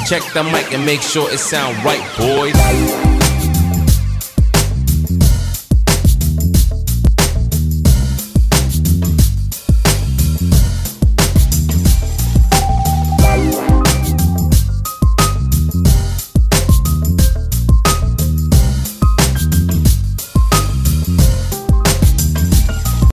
Check the mic and make sure it sound right, boys.